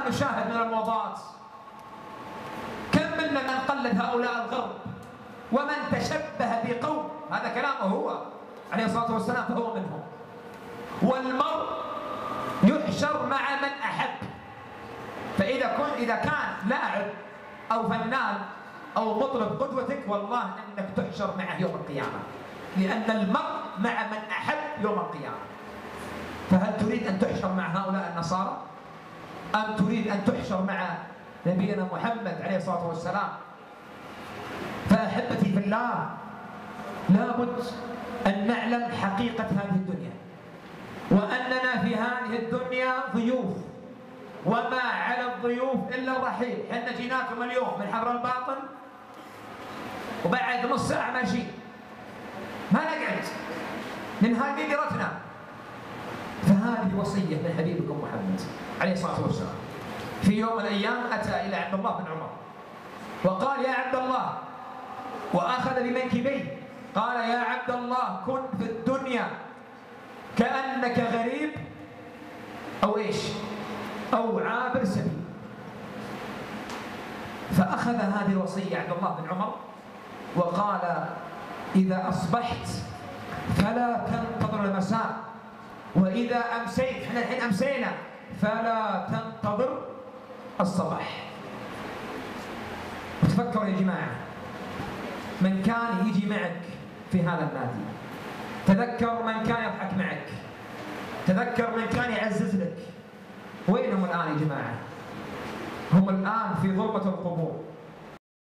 الآن نشاهد من الموضات كم منا من قلد هؤلاء الغرب ومن تشبه بقوم، هذا كلامه هو عليه الصلاة والسلام، فهو منهم. والمرء يحشر مع من أحب. فإذا كان لاعب أو فنان أو مطرب قدوتك، والله أنك تحشر معه يوم القيامة، لأن المرء مع من أحب يوم القيامة. فهل تريد أن تحشر مع هؤلاء النصارى؟ أم تريد أن تحشر مع نبينا محمد عليه الصلاة والسلام؟ فأحبتي في الله، لابد أن نعلم حقيقة هذه الدنيا، وأننا في هذه الدنيا ضيوف، وما على الضيوف إلا الرحيل. حنا جيناكم اليوم من حضر الباطن، وبعد نص ساعة ماشيين، ما نقعد، ننهي قدرتنا. فهذه وصية من حبيبكم محمد عليه الصلاة والسلام. في يوم من الأيام أتى إلى عبد الله بن عمر وقال: يا عبد الله، وأخذ بمنكبيه، قال: يا عبد الله، كن في الدنيا كأنك غريب أو إيش؟ أو عابر سبيل. فأخذ هذه الوصية عبد الله بن عمر وقال: إذا أصبحت فلا تنتظر المساء، وإذا أمسيت، احنا الحين أمسينا، فلا تنتظر الصباح. تفكروا يا جماعة، من كان يجي معك في هذا النادي، تذكر من كان يضحك معك، تذكر من كان يعزز لك، وين هم الآن يا جماعة؟ هم الآن في ظلمة القبور.